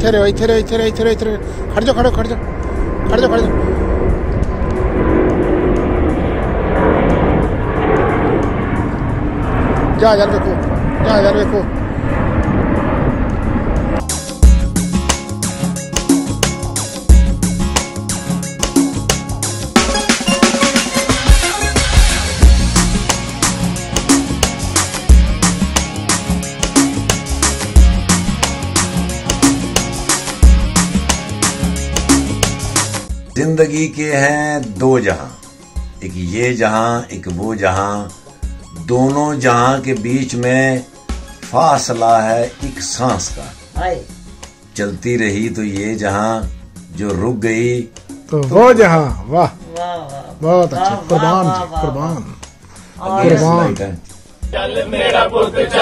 इत्थे रहो, इत्थे रहो, इत्थे रहो, इत्थे रहो, इत्थे रहो। खड़ जाओ, खड़ो, खड़ जाओ, खड़ जाओ, खड़ जाओ। जहाज देखो, जहाज देखो। जिंदगी के हैं दो जहां, एक ये जहां एक वो जहां, दोनों जहां के बीच में फासला है एक सांस का। चलती रही तो ये जहां, जो रुक गई तो वो जहां। वाह, बहुत अच्छे, कुर्बान, कुर्बान, कुर्बान।